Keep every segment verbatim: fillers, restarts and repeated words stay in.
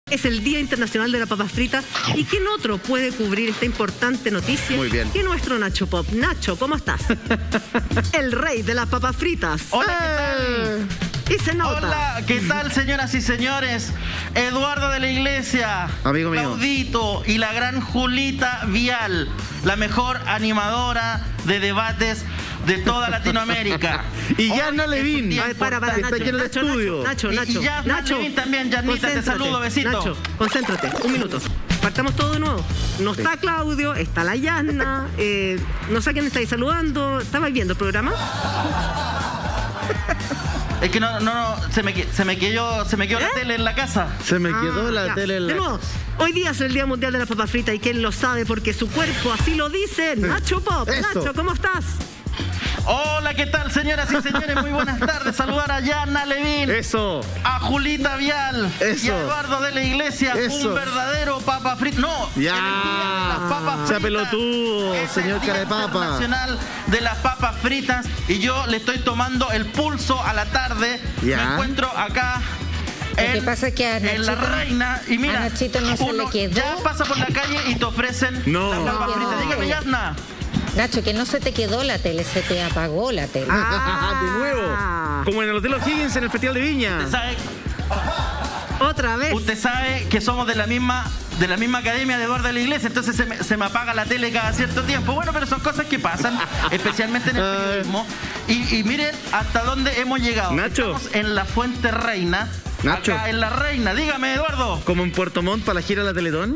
Es el Día Internacional de la Papa Frita. ¿Y quién otro puede cubrir esta importante noticia? Muy bien. Que nuestro Nacho Pop. Nacho, ¿cómo estás? El rey de las papas fritas. Hola, ¿qué tal? Y se nota. Hola, ¿qué tal, señoras y señores? Eduardo de la Iglesia, amigo mío, Claudito y la gran Julita Vial, la mejor animadora de debates de toda Latinoamérica. Y Yanna Levin, Ay, para, para, está Nacho, aquí en el Nacho, estudio. Nacho, Y- Nacho, y Yanna Nacho, Levin también, Yannita, te concéntrate. saludo, besito. Nacho, concéntrate, un minuto. Partamos todo de nuevo. No está Claudio, está la Yanna, eh, no sé a quién estáis saludando. ¿Estabais viendo el programa? Es que no, no, no, se me, que- se me quedó, se me quedó ¿Eh? la tele en la casa. Se me quedó Ah, la ya. tele en De la... nuevo, hoy día es el Día Mundial de la Papa Frita y quién lo sabe porque su cuerpo así lo dice. Nacho Pop. Eso. Nacho, ¿cómo estás? Hola, ¿qué tal, señoras y señores? Muy buenas tardes. Saludar a Yanna Levin, Eso. a Julita Vial Eso. y a Eduardo de la Iglesia. Eso. Un verdadero papa frito. No, Ya. en el día de las papas Sea fritas. pelotudo, Es señor el Día cara de papa. Internacional de las papas fritas y yo le estoy tomando el pulso a la tarde. Ya. Me encuentro acá. Lo que En, pasa es que a en la Nachito- Reina y mira, a Nachito no se uno le quedó. ya pasa por la calle y te ofrecen No. las papas No. fritas. Dígame, Yasna. Nacho, que no se te quedó la tele, se te apagó la tele. Ah. De nuevo. Como en el Hotel O'Higgins en el Festival de Viña. Usted sabe, Otra vez. usted sabe que somos de la misma de la misma academia de Eduardo de la Iglesia, entonces se me, se me apaga la tele cada cierto tiempo. Bueno, pero son cosas que pasan, especialmente en el Ay. periodismo. Y, y miren hasta dónde hemos llegado. Nacho. Estamos en la Fuente Reina. Nacho. Acá en la Reina. Dígame, Eduardo. Como en Puerto Montt para la gira de la Teletón.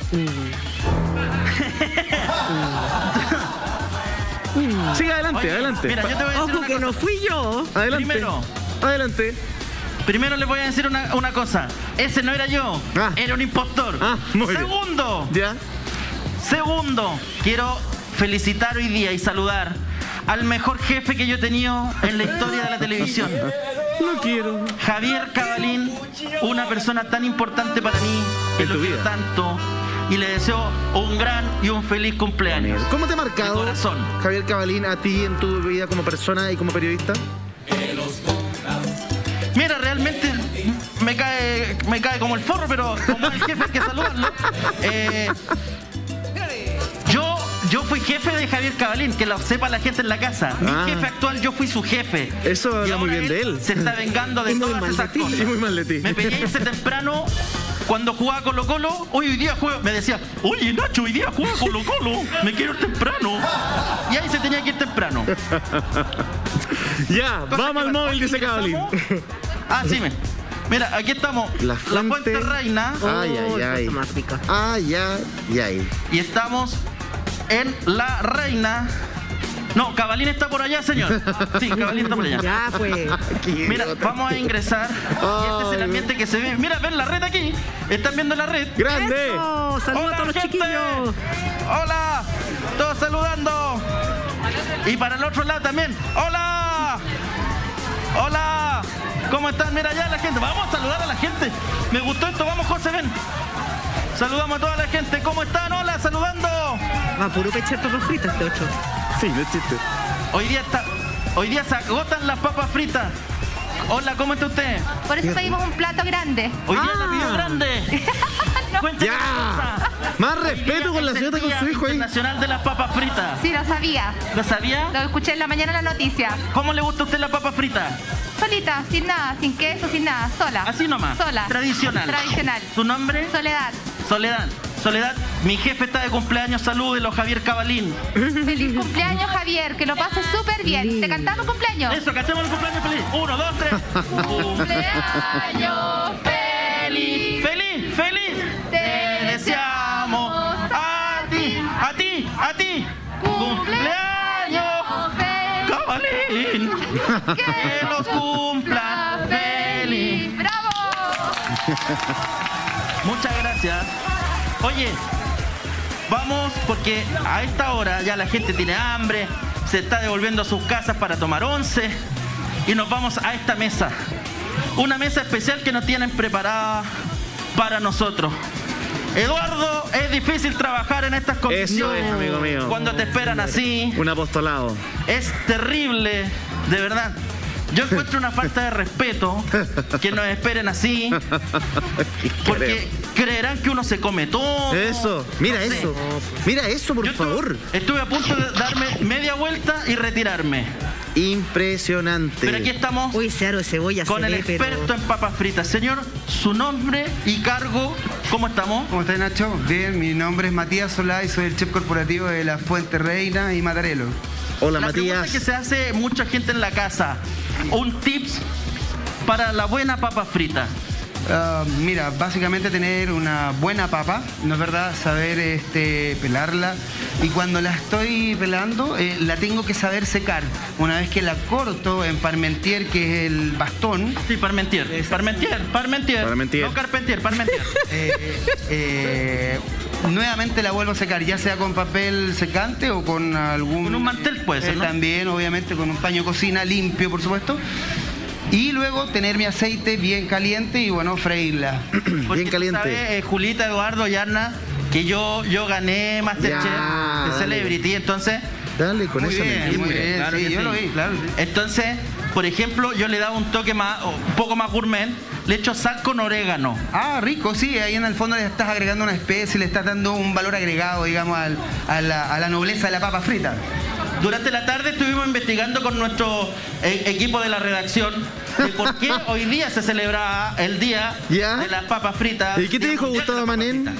Siga adelante, Oye, adelante. Mira, yo te voy a decir Ojo una que cosa. no fui yo. Adelante. Primero. Adelante. Primero les voy a decir una, una cosa. Ese no era yo. Ah. Era un impostor. Ah, muy bien. Segundo. Ya. Segundo. Quiero felicitar hoy día y saludar al mejor jefe que yo he tenido en la historia de la televisión. No quiero. Javier Cabalín, una persona tan importante para mí, que En lo tu quiero vida. tanto, y le deseo un gran y un feliz cumpleaños. ¿Cómo te ha De marcado corazón. Javier Cabalín a ti en tu vida como persona y como periodista? Mira, realmente me cae, me cae como el forro, pero como el jefe hay que saludarlo. Eh, yo, yo fui jefe de Javier Cabalín, que lo sepa la gente en la casa. Mi Ah. jefe actual, yo fui su jefe. Eso Y habla muy ahora bien de él. Se está vengando de Y muy todas mal esas de ti. cosas. Y muy mal de ti. Me pegué irse temprano cuando jugaba Colo Colo. Hoy, hoy día juego. Me decía, oye Nacho, hoy día juega Colo Colo. Me quiero ir temprano. Y ahí se tenía que ir temprano. Ya, Cosa vamos que al pasó, móvil, dice Cabalín. ingresamos. Ah, sí, me. Mira, aquí estamos. La La Fuente Fuente Reina. Ay, Oh, ay, ay. cosa más rica. Ay, ay, ay. Y estamos en La Reina. No, Cabalín está por allá, señor. Sí, Cabalín está por allá. Ya, pues. Mira, vamos a ingresar. Y este es el ambiente que se ve. Mira, ven la red aquí. Están viendo la red. ¡Grande! Eso, saludos a Hola, todos los gente. chiquillos. Hola, todos saludando. Y para el otro lado también. Hola. Hola. ¿Cómo están? Mira allá la gente. Vamos a saludar a la gente. Me gustó esto. Vamos, José, ven. Saludamos a toda la gente. ¿Cómo están? Hola, saludando. Va puro pechar papas fritas este ocho. Sí, no es chiste. Hoy día está, hoy día se agotan las papas fritas. Hola, ¿cómo está usted? Por eso pedimos un plato grande. Hoy día Ah. la pidió grande. Cuénteme Ya. una cosa. Más Hoy día respeto con la es el señora con Día su hijo ahí. Internacional de las papas fritas. Sí, lo sabía. ¿Lo sabía? Lo escuché en la mañana en la noticia. ¿Cómo le gusta a usted la papa frita? Solita, sin nada, sin queso, sin nada. Sola. Así nomás. Sola. Tradicional. Tradicional. ¿Su nombre? Soledad. Soledad. Soledad, mi jefe está de cumpleaños. Salúdelo, Javier Cabalín. Feliz cumpleaños, Javier. Que lo pases súper bien. ¿Te cantamos cumpleaños? Eso, cantemos el cumpleaños feliz. Uno, dos, tres. Cumpleaños feliz. ¡Feliz, feliz! Te deseamos a ti, a ti, a ti. ¡Cumpleaños, feliz. Cabalín! ¡Que los cumpla feliz! ¡Bravo! Muchas gracias. Oye, vamos porque a esta hora ya la gente tiene hambre, se está devolviendo a sus casas para tomar once y nos vamos a esta mesa. Una mesa especial que nos tienen preparada para nosotros. Eduardo, es difícil trabajar en estas Eso condiciones. es, amigo mío. Cuando te esperan así. Un apostolado. Es terrible, de verdad. Yo encuentro una falta de respeto que nos esperen así, porque creerán que uno se come todo. Eso, mira No sé. eso. Mira eso, por Yo estuve- favor. Estuve a punto de darme media vuelta y retirarme. Impresionante. Pero aquí estamos Uy, ese aro de cebolla con se el ve, pero- experto en papas fritas. Señor, su nombre y cargo, ¿cómo estamos? ¿Cómo estás, Nacho? Bien, mi nombre es Matías Solá y soy el chef corporativo de La Fuente Reina y Matarelo. Hola, La pregunta Matías. que se hace mucha gente en la casa, un tips para la buena papa frita. Ah, mira, básicamente tener una buena papa, ¿no es verdad? Saber este, pelarla. Y cuando la estoy pelando, eh, la tengo que saber secar. Una vez que la corto en parmentier, que es el bastón, Sí, Parmentier. Parmentier, Parmentier. Parmentier. No Carpentier, Parmentier. eh, eh, nuevamente la vuelvo a secar, ya sea con papel secante o con algún... Con un mantel puede ser, eh, ¿no? También, obviamente, con un paño de cocina limpio, por supuesto. Y luego tener mi aceite bien caliente y, bueno, freírla. Porque Bien caliente. tú sabes, eh, Julita, Eduardo, Yarna, que yo, yo gané Masterchef Ya, de dale. Celebrity, entonces... Dale con Muy esa bien, mentira. muy bien. Claro sí, que yo sí. lo vi, claro. sí. Entonces, por ejemplo, yo le daba un toque más, un poco más gourmet, le echo sal con orégano. Ah, rico, sí, ahí en el fondo le estás agregando una especie, le estás dando un valor agregado, digamos, al- a, la, a la nobleza de la papa frita. Durante la tarde estuvimos investigando con nuestro eh, equipo de la redacción de por qué hoy día se celebra el día ¿Ya? de las papas fritas. ¿Y qué te Día dijo Mundial de Gustavo las Papas Manén? Fritas.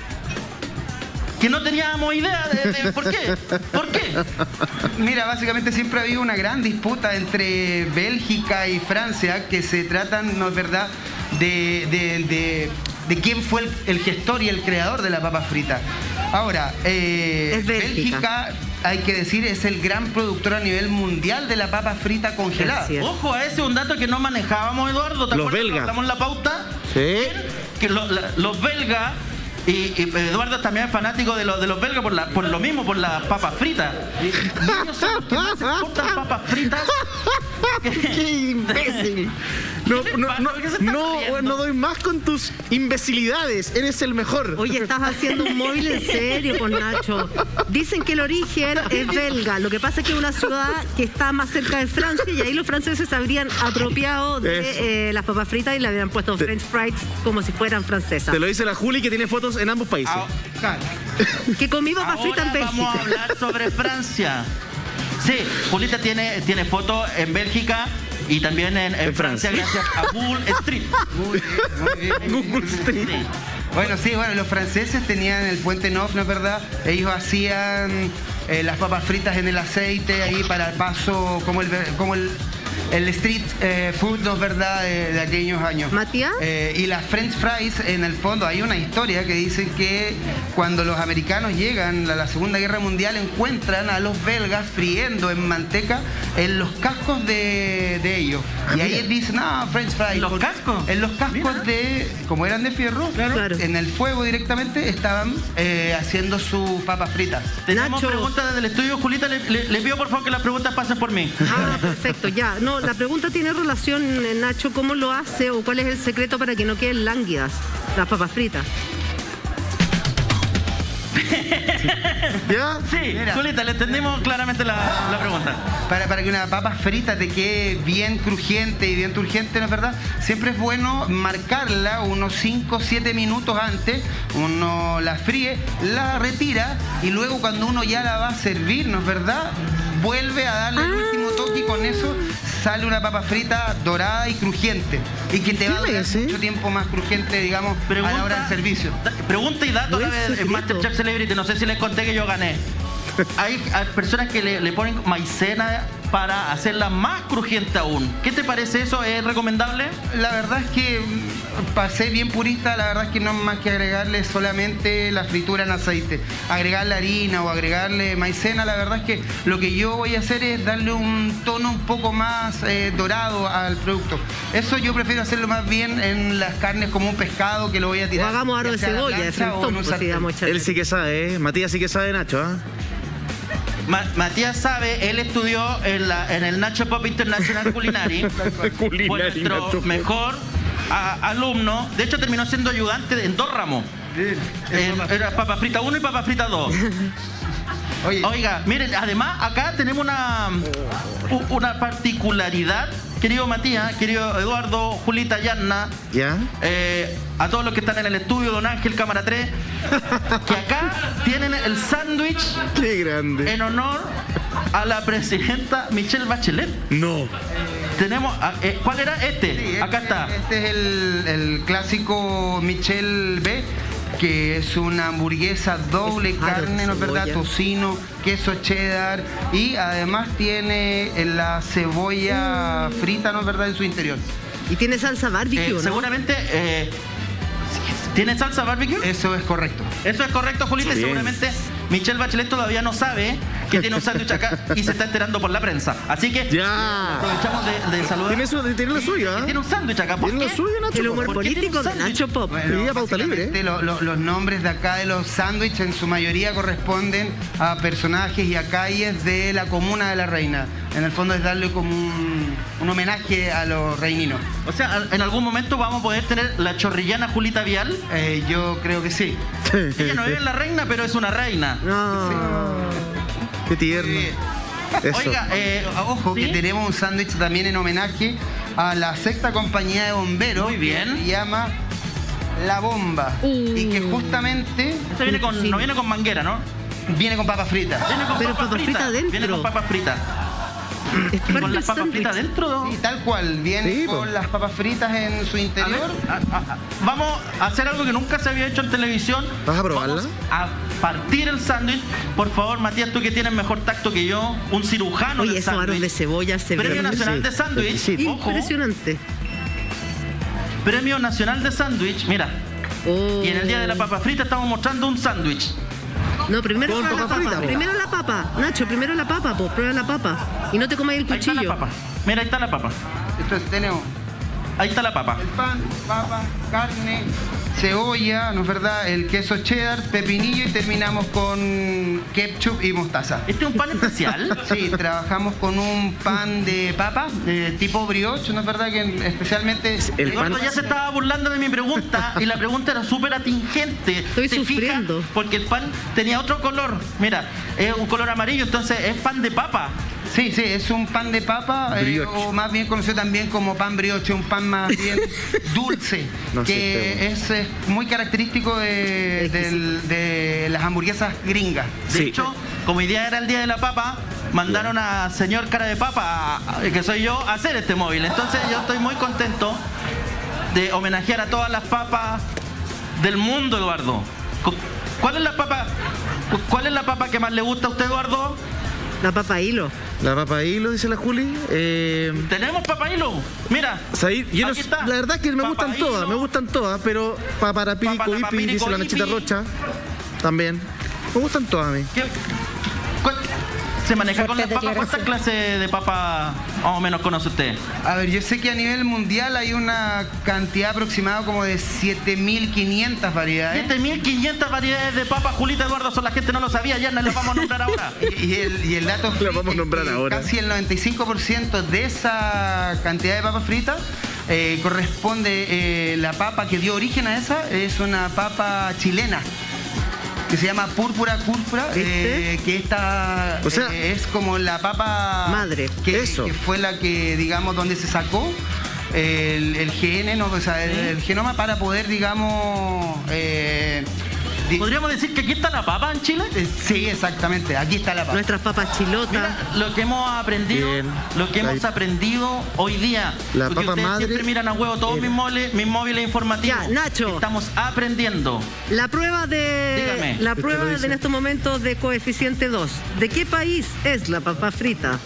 Que no teníamos idea de, de por qué. ¿Por qué? Mira, básicamente siempre ha habido una gran disputa entre Bélgica y Francia que se tratan, ¿no es verdad?, de, de, de, de quién fue el, el gestor y el creador de la papa frita. Ahora, eh, Es Bélgica. hay que decir, es el gran productor a nivel mundial de la papa frita congelada. Es cierto. Ojo a ese, un dato que no manejábamos, Eduardo. ¿Te Los acuerdas que belgas. hablamos en la pauta? Sí. Que lo- la- los belgas, y, y Eduardo también es fanático de, lo- de los belgas por, la, por lo mismo, por las papas fritas. Y, y ellos son los que más exportan papas fritas. ¡Qué imbécil! No, ¿Qué le no, pasa? no, ¿Por qué se está no, riendo? no doy más con tus imbecilidades. Eres el mejor. Oye, estás haciendo un móvil en serio con Nacho. Dicen que el origen es belga. Lo que pasa es que es una ciudad que está más cerca de Francia y ahí los franceses se habrían apropiado Eso. de eh, las papas fritas y le habían puesto Te- French fries como si fueran francesas. Te lo dice la Juli que tiene fotos en ambos países. Ah, Claro. Que comí papas fritas Ahora en vamos a Bélgica. hablar sobre Francia. Sí, Julita tiene, tiene fotos en Bélgica y también en, en En Francia, Francia. gracias a Google Street. Muy bien, muy bien. Google Street. Sí. Bueno, sí, bueno, los franceses tenían el puente Neuf, ¿no es verdad? Ellos hacían eh, las papas fritas en el aceite ahí para el paso, como el, como el, el street eh, food, ¿no es verdad?, de, de aquellos años. ¿Matías? Eh, y las French fries, en el fondo, hay una historia que dice que cuando los americanos llegan a la Segunda Guerra Mundial encuentran a los belgas friendo en manteca en los cascos de, de ellos. Y ahí dicen, no, French fries. ¿En los porque- cascos? En los cascos Mira. de, como eran de fierro, Claro. en el fuego directamente estaban eh, haciendo sus papas fritas. Tenemos Nacho. preguntas desde el estudio. Julita, le, le- le pido por favor que las preguntas pasen por mí. Ah, perfecto, ya. No, la pregunta tiene relación, eh, Nacho, ¿cómo lo hace o cuál es el secreto para que no queden lánguidas las papas fritas? ¿Ya? Sí, Mira. Julita, le entendimos claramente la, la pregunta. Para, para que una papa frita te quede bien crujiente y bien turgente, ¿no es verdad? Siempre es bueno marcarla unos cinco o siete minutos antes. Uno la fríe, la retira y luego cuando uno ya la va a servir, ¿no es verdad?, vuelve a darle el último toque y con eso sale una papa frita dorada y crujiente. Y que te va a durar parece? mucho tiempo más crujiente, digamos, a la hora del servicio. da- pregunta y dato Buen acá de- en secreto. Masterchef Celebrity. No sé si les conté que yo gané. Hay, hay personas que le, le ponen maicena para hacerla más crujiente aún. ¿Qué te parece eso? ¿Es recomendable? La verdad es que mm, para ser bien purista, la verdad es que no es más que agregarle solamente la fritura en aceite. Agregarle harina o agregarle maicena, la verdad es que lo que yo voy a hacer es darle un tono un poco más eh, dorado al producto. Eso yo prefiero hacerlo más bien en las carnes como un pescado que lo voy a O tirar. hagamos aro ya de sea a la cebolla, de plancha o en frentón, un pues, sartén. digamos, echarle. Él sí que sabe, ¿eh? Matías sí que sabe, Nacho, ¿ah? Ma- Matías sabe, él estudió en, la, en el Nacho Pop International Culinary. Fue Culinary, nuestro Nacho Pop. mejor a- alumno. De hecho, terminó siendo ayudante en dos ramos. En- era papa frita uno y papa frita dos. Oye, Oiga, miren, además acá tenemos una, u- una particularidad querido Matías, querido Eduardo, Julita, Yanna, ¿Ya? eh, a todos los que están en el estudio, Don Ángel, Cámara tres, que acá tienen el sándwich Qué grande. en honor a la presidenta Michelle Bachelet. No. Tenemos, ah, eh, ¿cuál era este? Sí, Acá este- está. Este es el, el clásico Michel B, que es una hamburguesa doble Es aro de carne, ¿no es verdad? cebolla. Tocino, queso cheddar y además tiene la cebolla frita, ¿no es verdad? En su interior. Y tiene salsa barbecue, Eh, ¿no? seguramente, eh, ¿tiene salsa barbecue? Eso es correcto. Eso es correcto, Julita, y Bien. seguramente Michelle Bachelet todavía no sabe que tiene un sándwich acá y se está enterando por la prensa. Así que Ya. aprovechamos de, de saludar. Tiene, su, tiene la suya. ¿eh? Tiene un sándwich acá. ¿Por Tiene qué? la suya, Nacho. El humor ¿Por qué tiene político un de sándwich? Nacho Pop. Pedía pauta libre, básicamente, lo- lo- los nombres de acá de los sándwiches en su mayoría corresponden a personajes y a calles de la comuna de La Reina. En el fondo es darle como un, un homenaje a los reininos. O sea, en algún momento vamos a poder tener la chorrillana Julita Vial. Eh, yo creo que sí. Ella no vive en la reina, pero es una reina. No. Qué tierno. Muy bien. Eso. Oiga, eh, ojo ¿Sí? que tenemos un sándwich también en homenaje a la sexta compañía de bomberos. Muy bien. Que se llama La Bomba. Uh. Y que justamente Este viene con, Sí. no viene con manguera, ¿no? viene con papas fritas. Viene con Pero papas papas fritas fritas. dentro. Viene con papas fritas. Es parte Con del las papas sándwich. fritas dentro. Sí, tal cual. Viene Sí, con po. las papas fritas en su A ver, interior. a- a- a- vamos a hacer algo que nunca se había hecho en televisión. ¿Vas a probarla? Vamos a partir el sándwich. Por favor, Matías, tú que tienes mejor tacto que yo, un cirujano Oye, del esos aros de sándwich. cebolla se Premio ven Nacional de Sí, Sándwich. exquisito. Ojo, impresionante. Premio Nacional de Sándwich. Mira, Oh. y en el día de la papa frita estamos mostrando un sándwich. No, primero Con prueba la papa papa. frita, po. Primero la papa. Nacho, primero la papa, pues. Prueba la papa. Y no te comas el Ahí está la cuchillo. papa. Mira, ahí está la papa. Entonces tenemos Ahí está la papa. el pan, papa, carne, cebolla, ¿no es verdad? El queso cheddar, pepinillo y terminamos con ketchup y mostaza. Este es un pan especial. Sí, trabajamos con un pan de papa, de tipo brioche, ¿no es verdad? Que especialmente... El Eduardo pan- ya se estaba burlando de mi pregunta y la pregunta era súper atingente. Estoy ¿Te fijas? sufriendo. Porque el pan tenía otro color. Mira, es un color amarillo, entonces es pan de papa. Sí, sí, es un pan de papa, eh, Brioche. o más bien conocido también como pan brioche, un pan más bien dulce, No sé, que pero- es, eh, muy característico de, del- de las hamburguesas gringas. De Sí. hecho, como hoy día era el día de la papa, mandaron a señor cara de papa, a- que soy yo, a hacer este móvil. Entonces yo estoy muy contento de homenajear a todas las papas del mundo, Eduardo. Cu- ¿Cuál es la papa? cu- ¿Cuál es la papa que más le gusta a usted, Eduardo? La papa hilo. La papa hilo, dice la Juli. Eh, Tenemos papa hilo. Mira. o sea, ahí- yo no Aquí sé- está. la verdad es que me Papa gustan hilo. todas, me gustan todas, pero paparapirico, Papa- hipi, papirico, dice la Nachita hipi. Rocha. También. Me gustan todas a mí. ¿Qué- cuál- ¿Se maneja con las Fuerte papas? ¿Cuántas declaración. clases de papa más o menos conoce usted? A ver, yo sé que a nivel mundial hay una cantidad aproximada como de siete mil quinientas variedades. siete mil quinientas variedades de papas, Julita, Eduardo, son la gente no lo sabía, ya no las vamos a nombrar ahora. Y, y el, y el dato La vamos a es nombrar que ahora. casi el noventa y cinco por ciento de esa cantidad de papas fritas eh, corresponde, eh, la papa que dio origen a esa es una papa chilena que se llama púrpura púrpura, ¿Viste? eh, que esta O sea, eh, es como la papa madre. que, Eso. que fue la que, digamos, donde se sacó el, el G N, ¿no? O sea, el, el genoma para poder, digamos, eh, di- ¿Podríamos decir que aquí está la papa en Chile? eh, sí, exactamente, aquí está la papa. Nuestras papas chilotas. Mira, lo que hemos aprendido, Bien. lo que hemos La- aprendido hoy día, La porque papa ustedes madre siempre miran a huevo todos era- mis móviles, mis móviles informativos. Ya, Nacho. Estamos aprendiendo. La prueba de Dígame. la Usted prueba lo de dice. en estos momentos de coeficiente dos. ¿De qué país es la papa frita?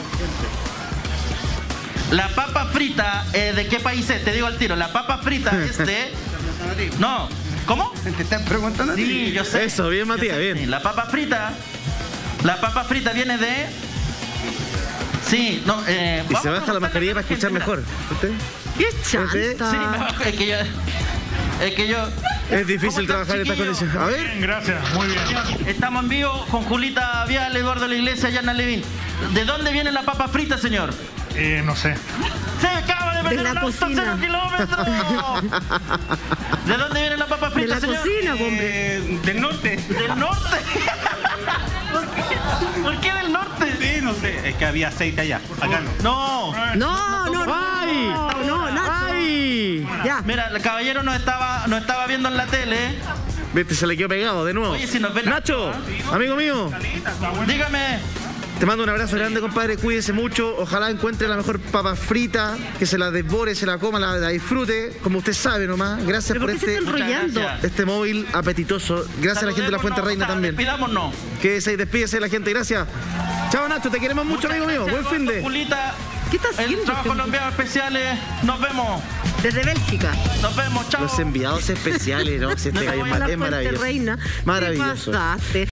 La papa frita, eh, ¿de qué país es? Te digo al tiro, la papa frita es de... No, ¿cómo? Te están preguntando a ti. Sí, yo sé. Eso, bien, Yo Matías, sé, bien. sí. La papa frita, la papa frita viene de... Sí, no, eh... Y vamos se a baja la preguntarle mascarilla a para escuchar gente, mejor. ¿Usted? ¡Qué de- chanta! Sí, me bajo, es que yo... Es que yo... Es difícil ¿Cómo están, trabajar en estas chiquillos? condiciones. A ver. Bien, gracias, muy bien. Estamos en vivo con Julita Vial, Eduardo La Iglesia, Yana Levin. ¿De dónde viene la papa frita, señor? Eh, no sé. Se acaba de meter la el auto a cocina. cero kilómetros. ¿De dónde viene la papa De frita, la señor? cocina, hombre. del norte. Del norte. ¿Por qué? ¿Por qué del norte? Sí, no no sé, es que había aceite allá. Acá no. No. No, no, no. ¡Ay! No, no, Nacho. ¡Ay! Ya. Mira, el caballero nos estaba, nos estaba viendo en la tele. Viste, se le quedó pegado de nuevo. Oye, si nos ven- Nacho, amigo mío, Dígame. te mando un abrazo grande, compadre. Cuídese mucho. Ojalá encuentre la mejor papa frita, que se la devore, se la coma, la, la disfrute, como usted sabe nomás. Gracias ¿Pero por por qué se este, está enrollando? Gracias. este móvil apetitoso. Gracias a la gente de la Fuente Reina también. Despidámonos. Quédese y despídese de la gente. Gracias. Chao, Nacho. Te queremos mucho, amigo mío. Buen fin de. Julita, ¿Qué está el haciendo? trabajo este colombiano especiales. Nos vemos. Desde Bélgica. Nos vemos. Chao. Los enviados especiales, ¿no? Si este No, gallo no, es La mar- es Fuente maravilloso. Reina. Maravilloso. ¿Qué pasaste?